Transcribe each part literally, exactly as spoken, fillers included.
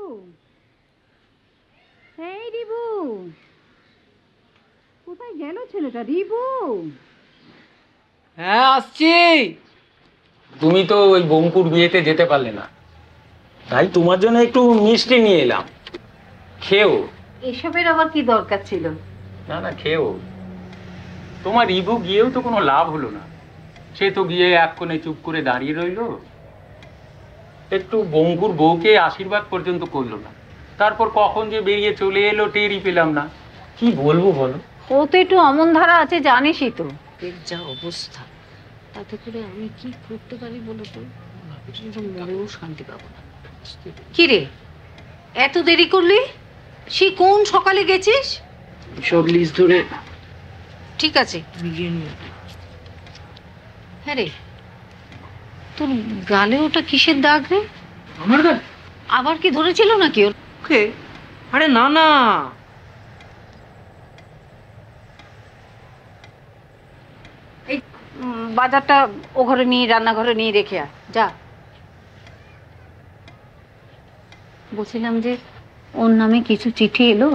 এই রিবু, কোথায় গেল ছেলেটা? রিবু, হ্যাঁ আসছি। তুমি তো ওই বঙ্কুর বিয়েতে যেতে পারলে না, তাই তোমার জন্য একটু মিষ্টি নিয়ে এলাম, খেও। এসবের আবার কি দরকার ছিল? না না খেও। তোমার রিবু গিয়েও তো কোনো লাভ হলো না, সে তো গিয়ে এক কোণে চুপ করে দাঁড়িয়ে রইলো, একটু বঙ্কুর বউকে আশীর্বাদ পর্যন্ত করলো না। তারপর কখন যে বেরিয়ে চলে এলো টেরই পেলাম না। কি বলবো বলো? ও তো একটু অমন ধারা আছে, জানিসই তো। এর যা অবস্থা, তাতে করে আমি কি করতে পারি বলো তো? মরেও শান্তি পাবো না। কি রে, এত দেরি করলি? সে কোন সকালে গেছিস? সব লিস্ট ধরে। ঠিক আছে। হ্যাঁ রে, তোর গালে ওটা কিসের দাগ রে? আমার গালে আবার কি ধরেছিল নাকি ওর? ওকে, আরে না না। এই বাজারটা ও ঘরে নিয়ে, রান্নাঘরে নিয়ে রেখে আয়, যা। বলছিলাম যে ওর নামে কিছু চিঠি এলো।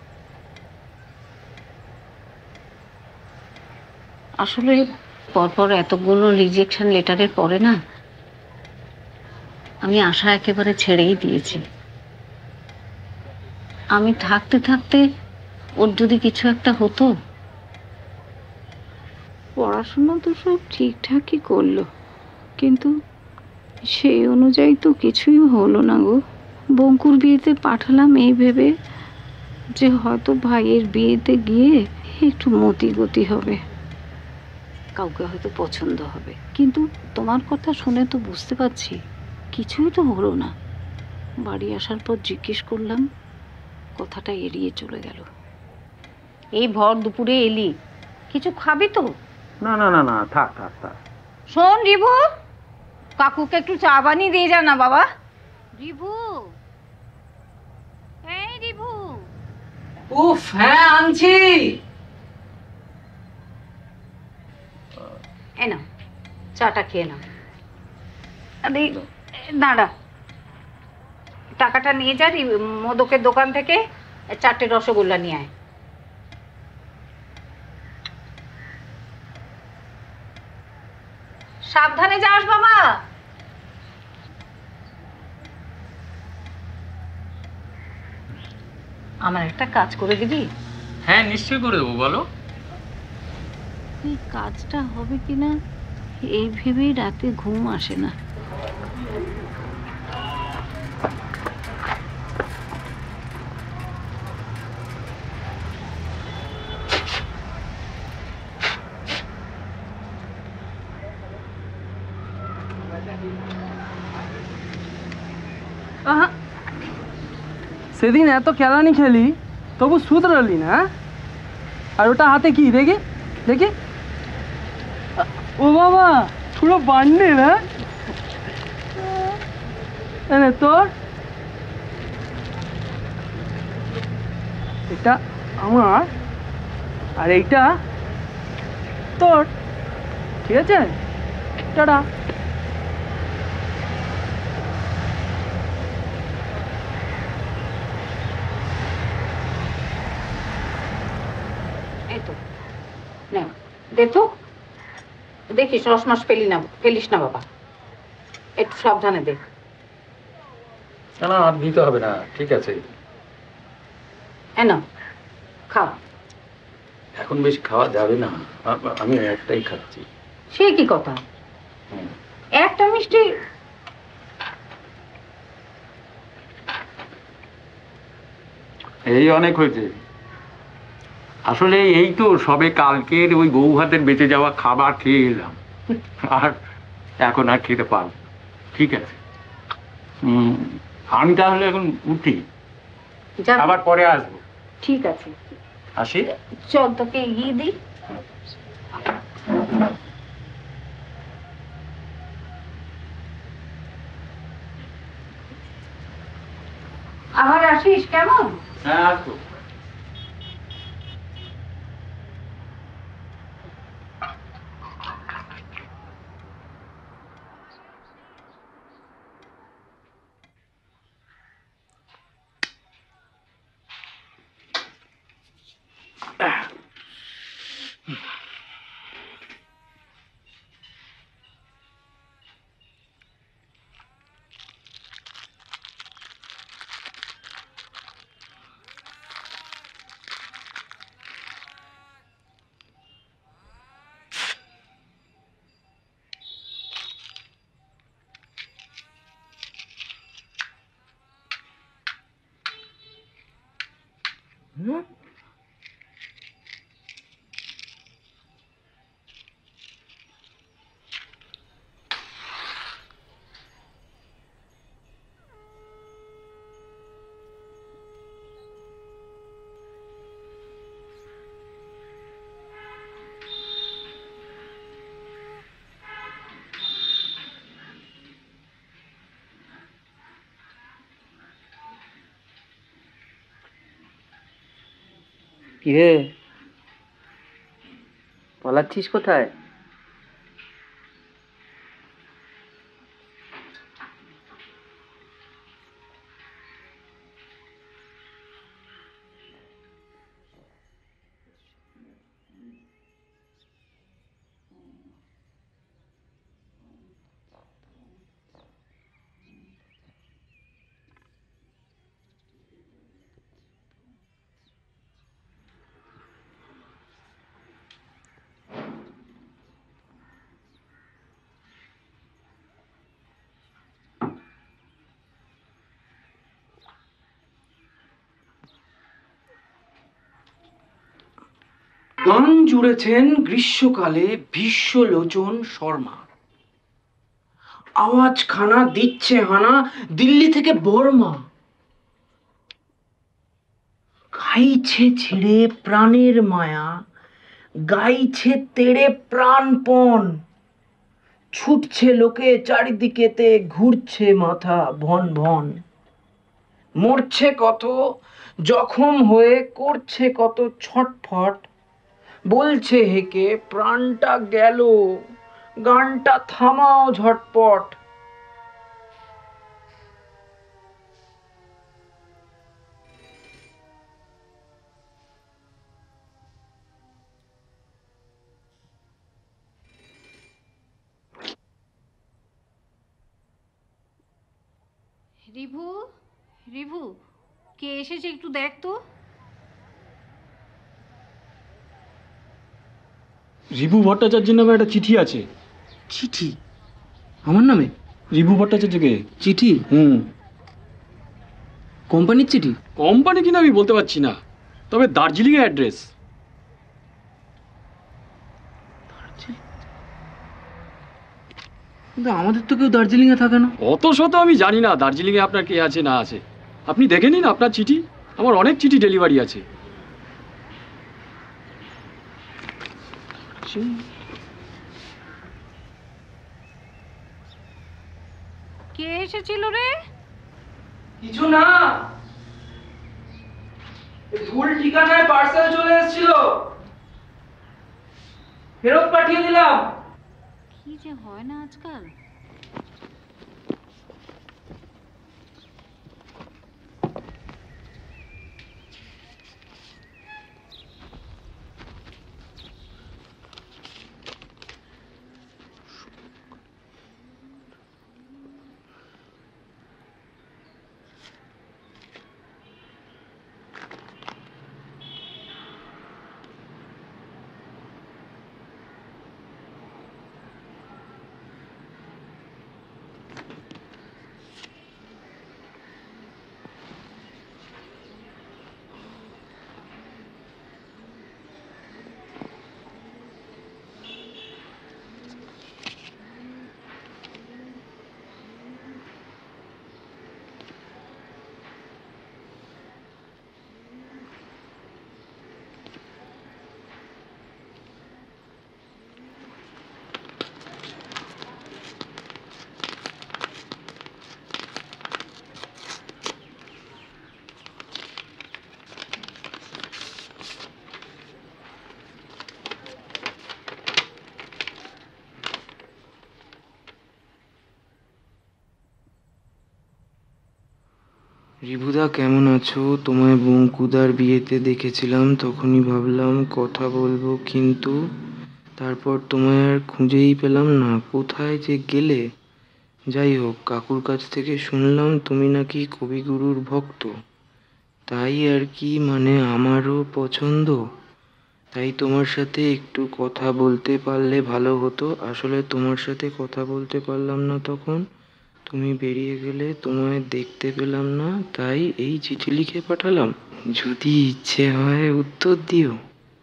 আসলে পরপর এতগুলো রিজেকশন লেটারের পরে না, আমি আশা একেবারে ছেড়েই দিয়েছি। আমি থাকতে থাকতে ওর যদি কিছু একটা হতো। পড়াশোনা তো সব ঠিকঠাকই করলো, কিন্তু সেই অনুযায়ী তো কিছুই হলো না গো। বঙ্কুর বিয়েতে পাঠালাম এই ভেবে যে হয়তো ভাইয়ের বিয়েতে গিয়ে একটু মতি গতি হবে, কাউকে হয়তো পছন্দ হবে। কিন্তু তোমার কথা শুনে তো বুঝতে পারছি কিছুই তো হলো না। বাড়ি আসার পর জিজ্ঞেস করলাম, কথাটা এড়িয়ে চলে গেল। এই ভর দুপুরে এলি, কিছু খাবি তো? না না না না, থাক থাক থাক। শোন রিভু, কাকুকে একটু চা বানিয়ে দিয়ে যা না বাবা। রিভু, এই রিভু। উফ, হ্যাঁ আনছি। এ না, চাটা খেয়ে নাও। আরে দাঁড়া, টাকাটা নিয়ে যা মোদকের দোকান থেকে, চারটে রসগোল্লা নিয়ে আয়। সাবধানে যাস বাবা। আমার একটা কাজ করে দিবি? হ্যাঁ নিশ্চয়ই করে দেবো, বলো। এই কাজটা হবে কিনা এই ভেবেই রাতে ঘুম আসে না। সেদিন এত খেলানি খেলি তবু শুধরালি না। আর ওটা হাতে কি দেখি দেখি, ও বাবা পুরো বান্ডে না। এনে তোর, এটা আমার আর এইটা তোর, ঠিক আছে? টাটা। দেখো, দেখিস রসমাস পেলি না, ফেলিস না বাবা, একটু সাবধানে দেখ। না না, আর দিতে হবে না, ঠিক আছে। না খা। এখন বেশি খাওয়া যাবে না, আমি একটাই খাচ্ছি। সে কি কথা, একটা মিষ্টি। এই অনেক হয়েছে। আসলে এই তো সবে কালকের ওই বউ ভাতের বেঁচে যাওয়া খাবার খেয়ে এলাম, আর এখন আর খেতে পারবো। ঠিক আছে, হম আমি তাহলে এখন উঠি, আবার পরে আসবো। ঠিক আছে, আসি। চল তোকে এগিয়ে দিই। আবার আসিস কেমন? হ্যাঁ আসবো। হুম? কিরে, পালাচ্ছিস কোথায়? গান জুড়েছেন গ্রীষ্মকালে ভীষ্মলোচন শর্মা। আওয়াজ খানা দিচ্ছে হানা দিল্লি থেকে বর্মা। গাইছে ছেড়ে প্রাণের মায়া, গাইছে তেড়ে প্রাণপণ। ছুটছে লোকে চারিদিকেতে, ঘুরছে মাথা ভন ভন। মরছে কত জখম হয়ে, করছে কত ছটফট। বলছে হেকে প্রাণটা গেল, গানটা থামাও ঝটপট। রিভু, রিভু, কে এসেছে একটু দেখ তো। রিভু ভট্টাচার্যের নামে একটা চিঠি আছে। চিঠি? আমার নামে? রিভু ভট্টাচার্যকে চিঠি? হুম। কোম্পানির চিঠি? কোম্পানি কিনা আমি বলতে পারছি না, তবে দার্জিলিং এর অ্যাড্রেস। কিন্তু আমাদের তো কেউ দার্জিলিং এ থাকে না। অত শত আমি জানি না দার্জিলিং এ আপনার কে আছে না আছে। আপনি দেখে নিন আপনার চিঠি, আমার অনেক চিঠি ডেলিভারি আছে। কে এসেছিল রে? কিছু না, ভুল ঠিকানায় পার্সেল চলে এসেছিল, ফেরত পাঠিয়ে দিলাম। কি যে হয় না আজকাল। রিভুদা কেমন আছো? তোমায় বঙ্কুদার বিয়েতে দেখেছিলাম, তখনই ভাবলাম কথা বলবো, কিন্তু তারপর তোমায় আর খুঁজেই পেলাম না। কোথায় যে গেলে? যাই হোক, কাকুর কাছ থেকে শুনলাম তুমি নাকি কবিগুরুর ভক্ত। তাই আর কি, মানে আমারও পছন্দ। তাই তোমার সাথে একটু কথা বলতে পারলে ভালো হতো। আসলে তোমার সাথে কথা বলতে পারলাম না তখন, তুমি বেরিয়ে গেলে, তোমায় দেখতে পেলাম না, তাই এই চিঠি লিখে পাঠালাম। যদি ইচ্ছে হয় উত্তর দিও।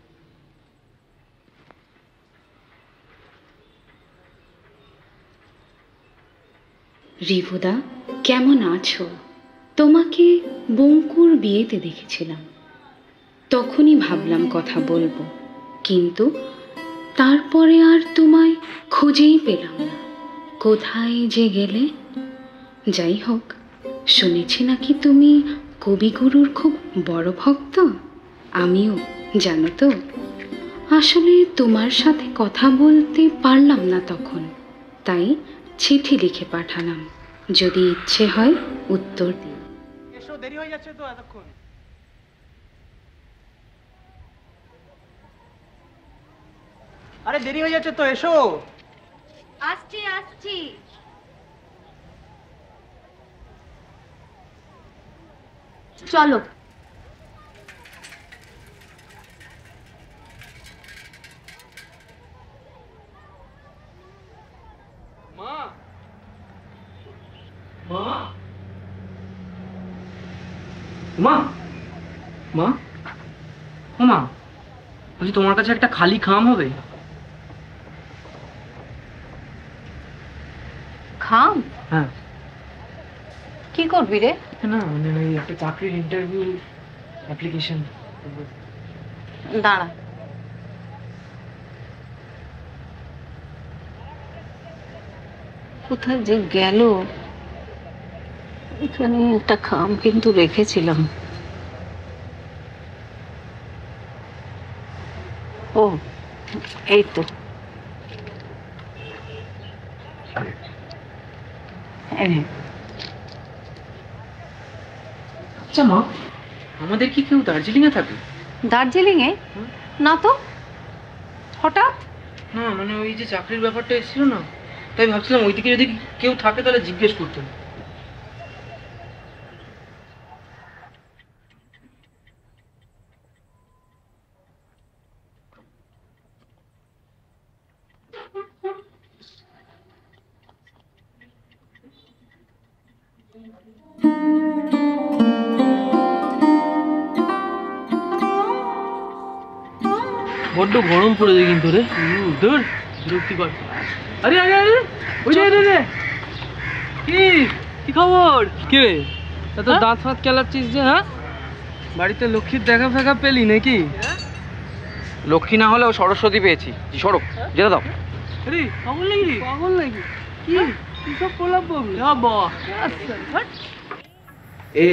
রিভুদা, কেমন আছো? তোমাকে বঙ্কুর বিয়েতে দেখেছিলাম, তখনই ভাবলাম কথা বলবো, কিন্তু তারপরে আর তোমায় খুঁজেই পেলাম না। কোথায় যে গেলে? যাই হোক, শুনেছি নাকি তুমি কবিগুরুর খুব বড় ভক্ত। আমিও, জানো তো। আসলে তোমার সাথে কথা বলতে পারলাম না তখন, তাই চিঠি লিখে পাঠালাম। যদি ইচ্ছে হয় উত্তর দিই। এসো, দেরি হয়ে যাচ্ছে তো এতক্ষণ। আরে দেরি হয়ে যাচ্ছে তো, এসো। আসছি আসছি। চলো। মা মা মা মা ও মা, বলছি তোমার কাছে একটা খালি খাম হবে? খাম? হ্যাঁ। কি করবি রে? না মানে ওই একটা চাকরির ইন্টারভিউ অ্যাপ্লিকেশন। দাঁড়া। কোথায় যে গেল? এখানে একটা খাম কিন্তু রেখেছিলাম। ও, এই তো। আচ্ছা মা, আমাদের কি কেউ দার্জিলিং এ থাকে? দার্জিলিং এ? না তো, হঠাৎ? না মানে ওই যে চাকরির ব্যাপারটা এসেছিল না, তাই ভাবছিলাম ওইদিকে যদি কেউ থাকে তাহলে জিজ্ঞেস করতাম। বড্ড গরম পড়েছে কিন্তু রে। দূর বিরক্তিকর। আরে আরে আরে ওই রে রে রে, কি কি খবর? কে রে এত দাঁত ফাঁত কেলাচ্ছিস যে? হ্যাঁ, বাড়িতে লক্ষ্মীর দেখা ফেকা পেলি নাকি? লক্ষ্মী না হলেও সরস্বতী পেয়েছি। সরো, যেতে দাও। আরে পাগল নাকি? পাগল নাকি? কি কি সব প্রলাপ বললি? বাহ, ए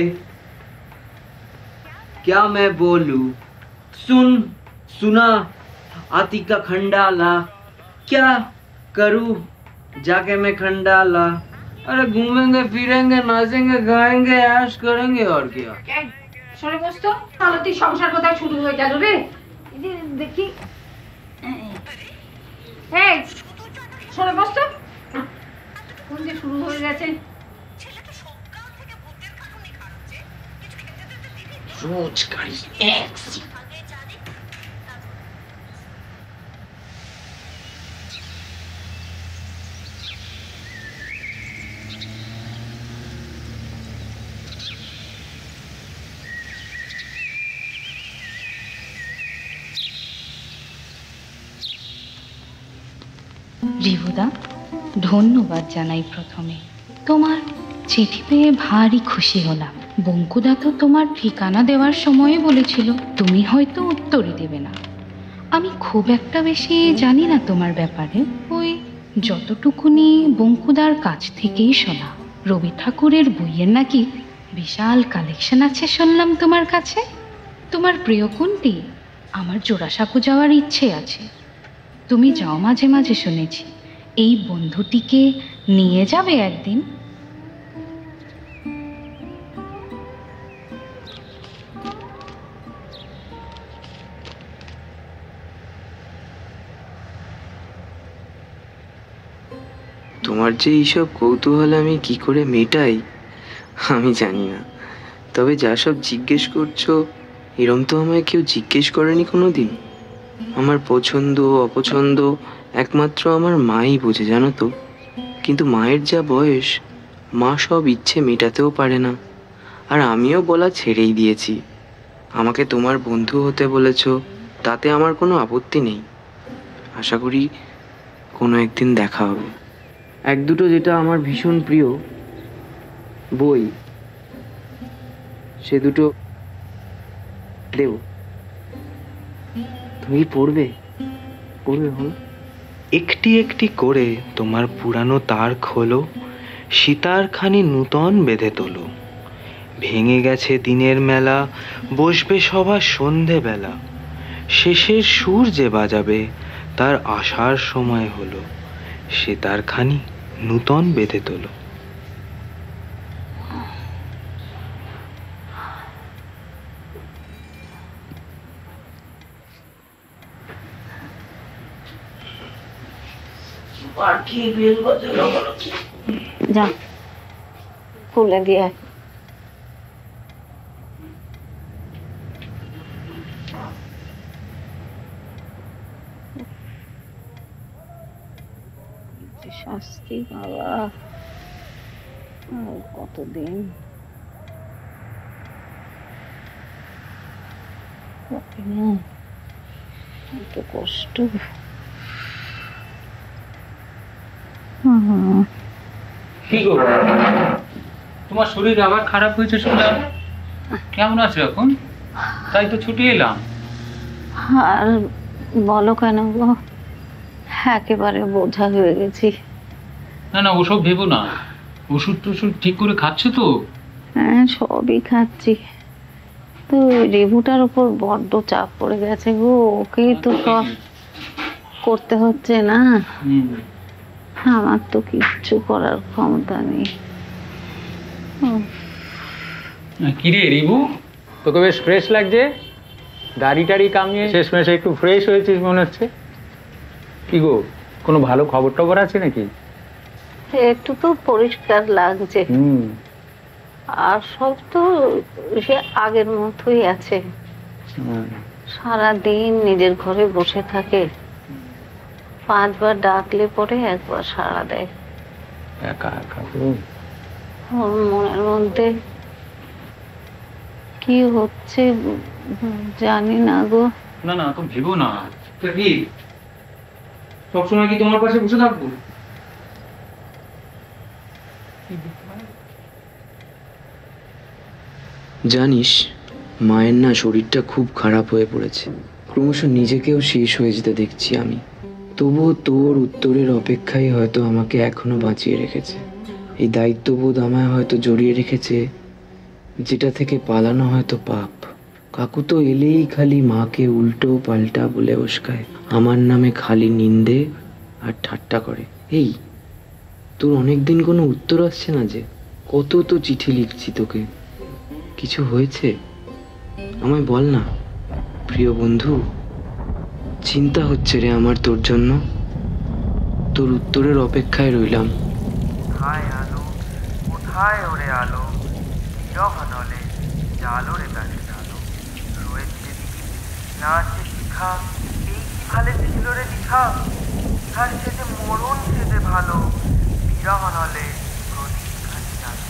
क्या मैं बोलूं, सुन सुना आती का खंडाला, क्या करूं जाके मैं खंडाला। अरे घूमेंगे फिरेंगे नाचेंगे गाएंगे ऐश करेंगे और क्या। সরে বস তো, তাহলে তুই সংসার কোথায় শুরু হয়ে গেল রে? দেখি, এই সরে বস তো, কোন যে শুরু হয়ে গেছে। রোজগারি এক্স। রিভুদা, ধন্যবাদ জানাই প্রথমে। তোমার চিঠি পেয়ে ভারী খুশি হলাম। বঙ্কুদা তো তোমার ঠিকানা দেওয়ার সময় বলেছিল তুমি হয়তো উত্তরই দেবে না। আমি খুব একটা বেশি জানি না তোমার ব্যাপারে, ওই যতটুকুনি বঙ্কুদার কাছ থেকেই শোনা। রবি ঠাকুরের বইয়ের নাকি বিশাল কালেকশন আছে শুনলাম তোমার কাছে। তোমার প্রিয় কোনটি? আমার জোড়াসাঁকো যাওয়ার ইচ্ছে আছে। তুমি যাও মাঝে মাঝে শুনেছি। এই বন্ধুটিকে নিয়ে যাবে একদিন। তোমার যে এইসব কৌতূহল আমি কি করে মেটাই আমি জানি না, তবে যা সব জিজ্ঞেস করছো এরম তো আমায় কেউ জিজ্ঞেস করেনি কোনো দিন। আমার পছন্দ অপছন্দ একমাত্র আমার মাই বোঝে, জানো তো। কিন্তু মায়ের যা বয়স, মা সব ইচ্ছে মেটাতেও পারে না, আর আমিও বলা ছেড়েই দিয়েছি। আমাকে তোমার বন্ধু হতে বলেছ, তাতে আমার কোনো আপত্তি নেই। আশা করি কোনো একদিন দেখা হবে। এক দুটো যেটা আমার ভীষণ প্রিয় বই, সে দুটো দেব। তুমি পড়বে পড়বে হল? একটি একটি করে তোমার পুরানো তার খোলো, সীতারখানি নূতন বেঁধে তোলো। ভেঙে গেছে দিনের মেলা, বসবে সভা সন্ধেবেলা। শেষের সুর যে বাজাবে, তার আসার সময় হলো। সীতারখানি নূতন বেঁধে তোলো। যা খুলে দিয়ে শাস্তি বাবা, আর কতদিন এত কষ্ট। কি গো, তোমার শরীর আবার খারাপ হয়েছে শুনলাম, কেমন আছো এখন? তাই তো ছুটি এলাম। আর বলো কেন গো, একেবারে বোঝা হয়ে গেছি। না না, ওসব ভেবো না। ওষুধ টষুধ ঠিক করে খাচ্ছ তো? হ্যাঁ, সবই খাচ্ছি। তো রেভুটার উপর বড্ড চাপ পড়ে গেছে গো, ওকে তো সব করতে হচ্ছে না। আমার তো কিচ্ছু করার ক্ষমতা নেই। কিরে রিভু, তোকে বেশ ফ্রেশ লাগছে। দাড়ি টাড়ি কামিয়ে শেষমেশ একটু ফ্রেশ হয়েছিস মনে হচ্ছে। কি গো, কোনো ভালো খবর টবর আছে নাকি? একটু তো পরিষ্কার লাগছে, আর সব তো সে আগের মতোই আছে। সারাদিন নিজের ঘরে বসে থাকে, পাঁচবার ডাকলে পরে একবার সাড়া দেয়। একা একা ওর মনের মধ্যে কি হচ্ছে জানি না গো। না না, তো ভেবো না। কি সবসময় কি তোমার পাশে বসে থাকবো? জানিস, মায়ের না শরীরটা খুব খারাপ হয়ে পড়েছে। ক্রমশ নিজেকেও শেষ হয়ে যেতে দেখছি আমি। তবুও তোর উত্তরের অপেক্ষায় হয়তো আমাকে এখনো বাঁচিয়ে রেখেছে। এই দায়িত্ববোধ আমায় হয়তো জড়িয়ে রেখেছে, যেটা থেকে পালানো হয়তো পাপ। কাকু তো এলেই খালি মাকে উল্টো পাল্টা বলে উস্কায়, আমার নামে খালি নিন্দে আর ঠাট্টা করে। এই তোর অনেকদিন কোনো উত্তর আসছে না যে? কত তো চিঠি লিখছি তোকে, কিছু হয়েছে? আমায় বল না প্রিয় বন্ধু। চিন্তা হচ্ছে রে আমার তোর জন্য। তোর উত্তরের অপেক্ষায় রইলাম। কোথায় আলো, কোথায় ওরে আলো, বিরহনলে জালো রে প্রাণে জালো। রয়েছে দিদি না আছে শিখা, এই কি ভালে ছিল রে লিখা। তার সেতে মরণ সেতে ভালো, বিরহনলে প্রদীপ খানি জালো।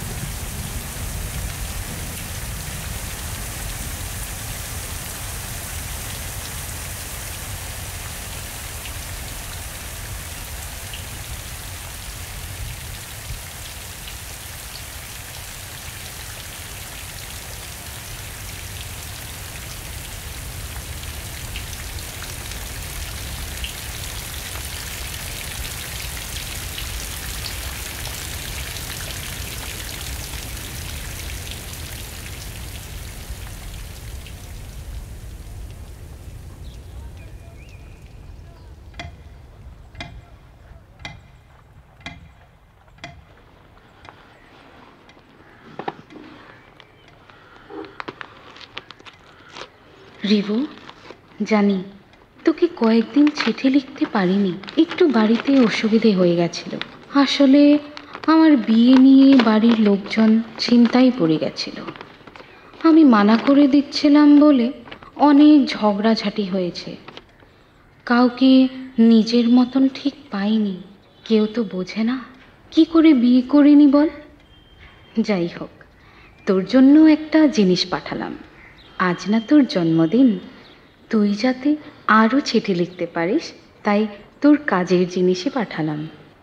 রিভু, জানি তোকে কয়েকদিন চিঠি লিখতে পারিনি, একটু বাড়িতে অসুবিধে হয়ে গেছিল। আসলে আমার বিয়ে নিয়ে বাড়ির লোকজন চিন্তায় পড়ে গেছিল। আমি মানা করে দিচ্ছিলাম বলে অনেক ঝগড়াঝাটি হয়েছে। কাউকে নিজের মতন ঠিক পাইনি, কেউ তো বোঝে না। কি করে বিয়ে করিনি বল? যাই হোক, তোর জন্য একটা জিনিস পাঠালাম, আজ না তোর জন্মদিন, তুই যাতে আরও চিঠি লিখতে পারিস তাই তোর কাজের জিনিসই পাঠালাম।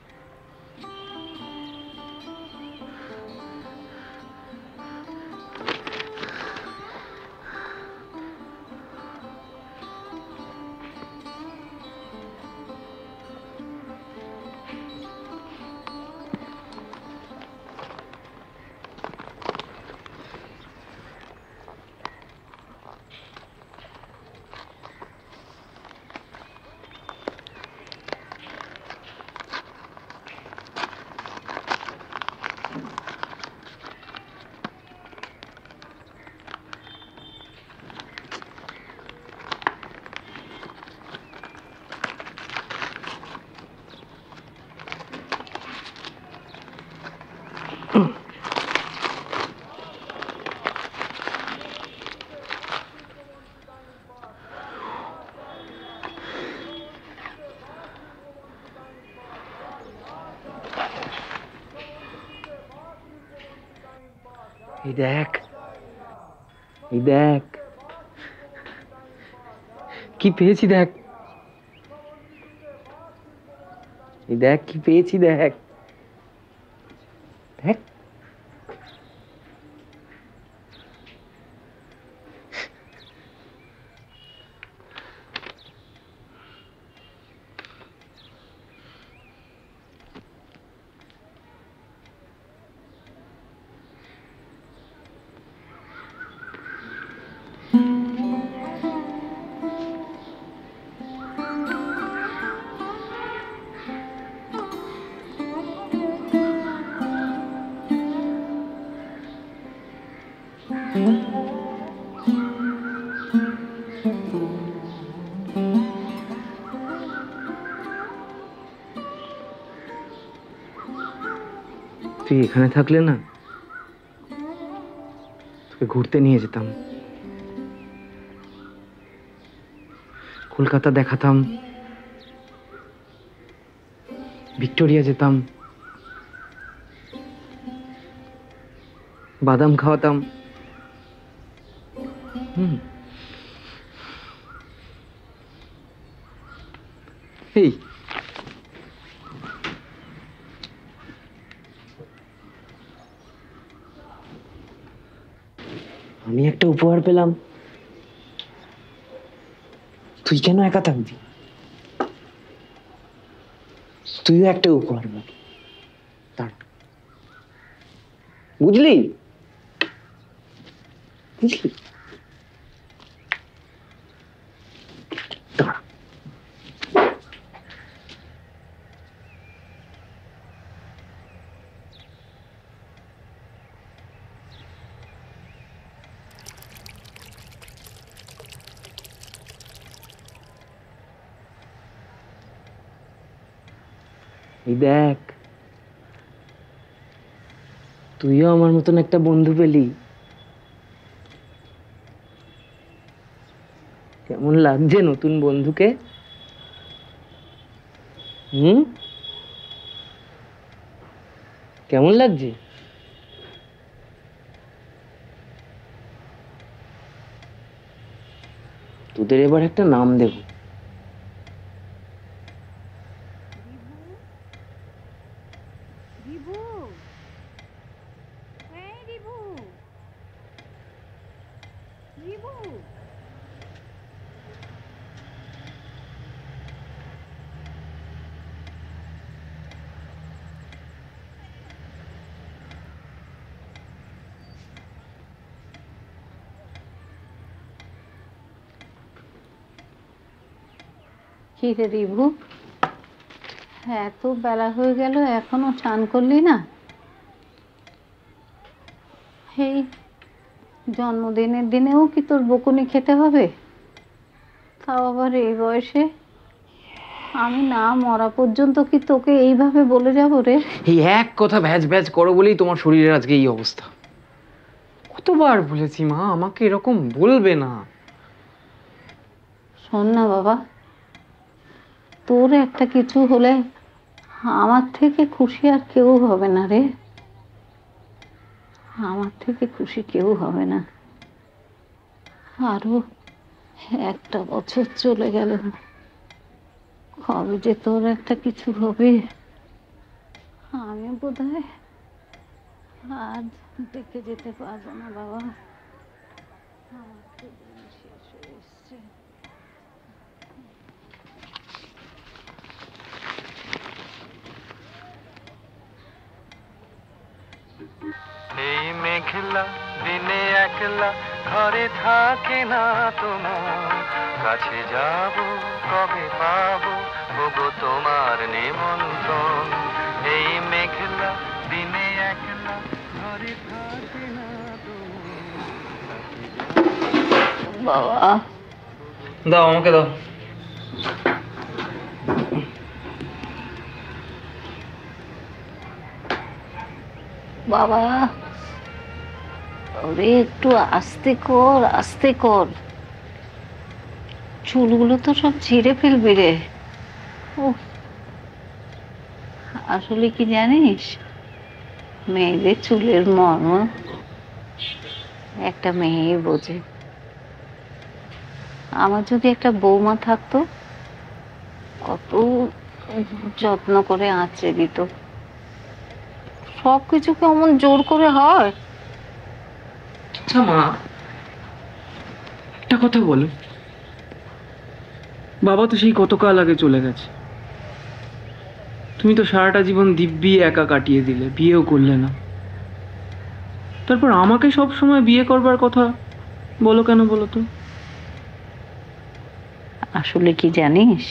এই দেখ, এই দেখ কি পেয়েছি, দেখ এই দেখ কি পেয়েছি, দেখ দেখ তুই এখানে থাকলে না তোকে ঘুরতে নিয়ে যেতাম, কলকাতা দেখাতাম, ভিক্টোরিয়া যেতাম, বাদাম খাওয়াতাম। হুম এই আমি একটা উপহার পেলাম, তুই কেন একা থাকবি? তুইও একটা উপহার পাবি, বুঝলি বুঝলি এই দেখ, তুইও আমার মতন একটা বন্ধু পেলি। কেমন লাগছে নতুন বন্ধুকে? হুম কেমন লাগছে? তোদের এবার একটা নাম দেব। কি রে রিভু, এত বেলা হয়ে গেল এখনো চান করলি না? এই জন্মদিনের দিনেও কি তোর বকুনি খেতে হবে? তাও আবার এই বয়সে। আমি না মরা পর্যন্ত কি তোকে এইভাবে বলে যাবো রে? এই এক কথা ভ্যাজ ভ্যাজ করো বলেই তোমার শরীরের আজকে এই অবস্থা। কতবার বলেছি মা আমাকে এরকম বলবে না। শোন না বাবা, তোর একটা কিছু হলে আমার থেকে খুশি আর কেউ হবে না রে। আমার থেকে খুশি কেউ হবে না। আরো একটা বছর চলে গেল, কবে যে তোর একটা কিছু হবে। আমি বোধহয় আজ দেখে যেতে পারবো না বাবা, আমার তো দিন শেষ হয়ে এসছে। এই মেঘলা দিনে একলা ঘরে থাকে না তোমার, কাছে যাব কবে পাবো ওগো তোমার নিমন্ত্রণ। এই মেঘলা দিনে একলা ঘরে থাকে না তোমার। বাবা দাও আমাকে দাও। বাবা ওরে একটু আস্তে কর, আস্তে কর, চুলগুলো তো সব ছিঁড়ে ফেলবি রে। ও আসলে কি জানিস, মেয়েদের চুলের মর্ম একটা মেয়েই বোঝে। আমার যদি একটা বৌমা থাকতো, কত যত্ন করে আঁচড়ে দিত। সব কিছু কেমন জোর করে হয়। আচ্ছা মা, একটা কথা বলো, বাবা তো সেই কতকাল আগে চলে গেছে, তুমি তো সারাটা জীবন দিব্যি একা কাটিয়ে দিলে, বিয়েও করলে না। তারপর আমাকে সব সময় বিয়ে করবার কথা বলো কেন বলো তো? আসলে কি জানিস,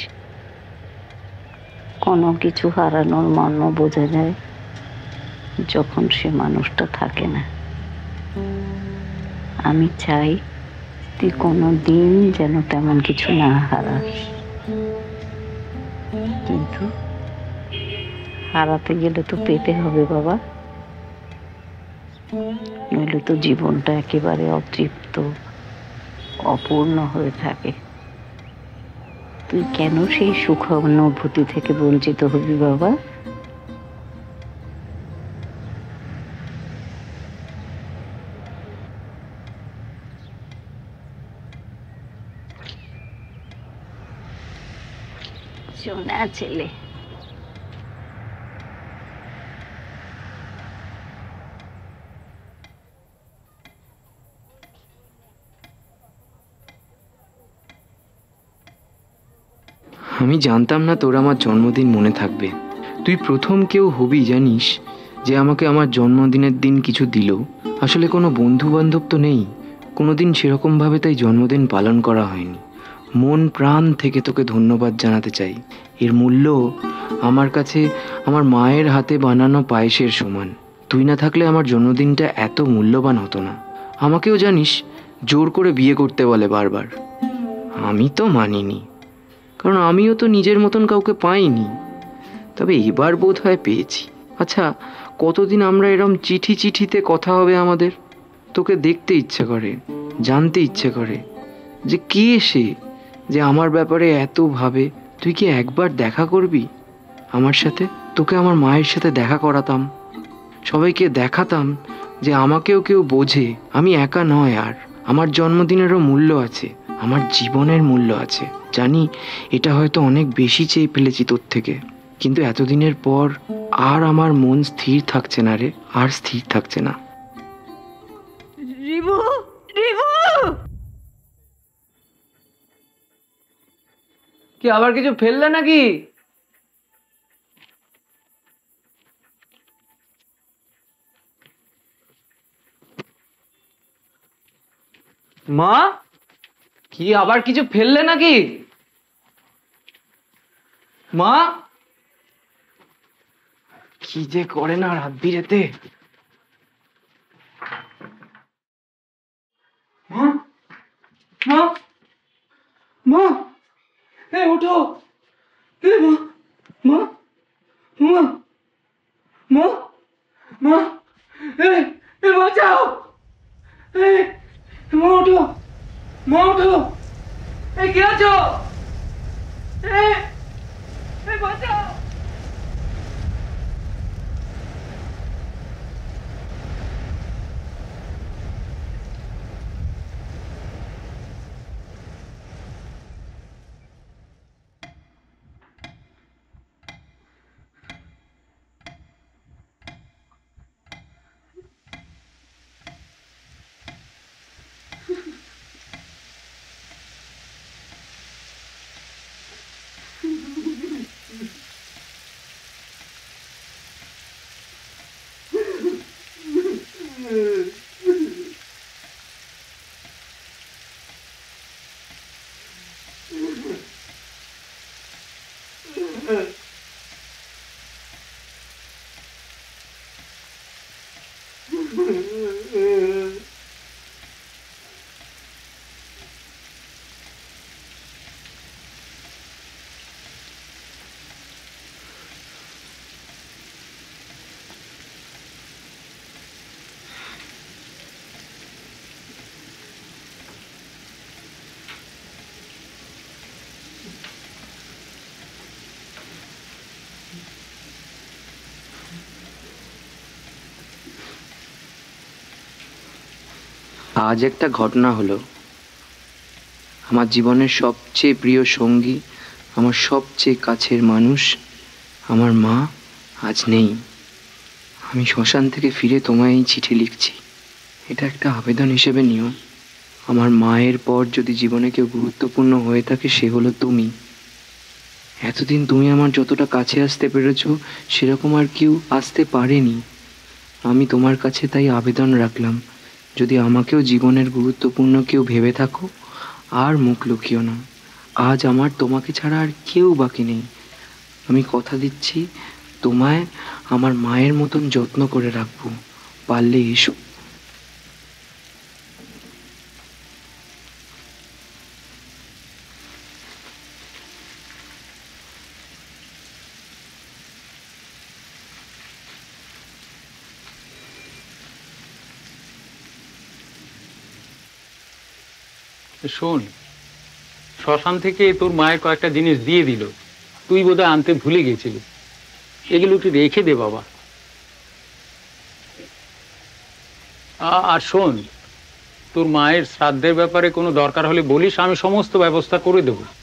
কোনো কিছু হারানোর মর্ম বোঝা যায় যখন সে মানুষটা থাকে না। আমি চাই তুই কোনো দিন যেন তেমন কিছু না হারাস, কিন্তু হারাতে গেলে তো পেতে হবে বাবা, নইলে তো জীবনটা একেবারে অতৃপ্ত অপূর্ণ হয়ে থাকে। তুই কেন সেই সুখ অনুভূতি থেকে বঞ্চিত হবি বাবা? সোনা ছেলে, আমি জানতাম না তোর আমার জন্মদিন মনে থাকবে। তুই প্রথম কেউ হবি জানিস যে আমাকে আমার জন্মদিনের দিন কিছু দিল। আসলে কোনো বন্ধু বান্ধব তো নেই কোনোদিন সেরকমভাবে, তাই জন্মদিন পালন করা হয়নি। মন প্রাণ থেকে তোকে ধন্যবাদ জানাতে চাই। এর মূল্য আমার কাছে আমার মায়ের হাতে বানানো পায়েসের সমান। তুই না থাকলে আমার জন্মদিনটা এত মূল্যবান হতো না। আমাকেও জানিস জোর করে বিয়ে করতে বলে বারবার, আমি তো মানিনি, কারণ আমিও তো নিজের মতন কাউকে পাইনি। তবে এবার বোধ হয় পেয়েছি। আচ্ছা, কতদিন আমরা এরম চিঠি চিঠিতে কথা হবে আমাদের? তোকে দেখতে ইচ্ছে করে, জানতে ইচ্ছে করে যে কে সে, যে আমার ব্যাপারে এত ভাবে। তুই কি একবার দেখা করবি আমার সাথে? তোকে আমার মায়ের সাথে দেখা করাতাম, সবাইকে দেখাতাম যে আমাকেও কেউ বোঝে, আমি একা নয়। আর আমার জন্মদিনেরও মূল্য আছে, আমার জীবনের মূল্য আছে। জানি এটা হয়তো অনেক বেশি চেয়ে ফেলেছি তোর থেকে, কিন্তু এতদিনের পর আর আমার মন স্থির থাকছে না রে, আর স্থির থাকছে না। রিভু, রিভু, কি আবার কিছু ফেললে নাকি? মা, কি আবার কিছু ফেললে নাকি? মা, কি যে করে না রাত বিরেতে। মা, মা, মা, এই ওঠো। এ মা, মা, মা, মা, মা, এ এ বাঁচাও। এ মা ওঠো, মা ওঠো। এই কে আছো? এ এ বাঁচাও। আজ একটা ঘটনা হলো। আমার জীবনের সবচেয়ে প্রিয় সঙ্গী, আমার সবচেয়ে কাছের মানুষ, আমার মা আজ নেই। আমি শ্মশান থেকে ফিরে তোমায় এই চিঠি লিখছি। এটা একটা আবেদন হিসেবে নিও। আমার মায়ের পর যদি জীবনে কেউ গুরুত্বপূর্ণ হয়ে থাকে সে হলো তুমি। এতদিন তুমি আমার যতটা কাছে আসতে পেরেছ সেরকম আর কেউ আসতে পারেনি। আমি তোমার কাছে তাই আবেদন রাখলাম, যদি আমাকেও জীবনের গুরুত্বপূর্ণ কেউ ভেবে থাকো আর মুখ লুকিও না। আজ আমার তোমাকে ছাড়া আর কেউ বাকি নেই। আমি কথা দিচ্ছি তোমায় আমার মায়ের মতন যত্ন করে রাখবো। পারলে এসো। শোন, শ্মশান থেকে তোর মায়ের কয়েকটা জিনিস দিয়ে দিল, তুই বোধহয় আনতে ভুলে গেছিলি। এগুলো একটু রেখে দে বাবা। আর শোন, তোর মায়ের শ্রাদ্ধের ব্যাপারে কোনো দরকার হলে বলিস, আমি সমস্ত ব্যবস্থা করে দেবো।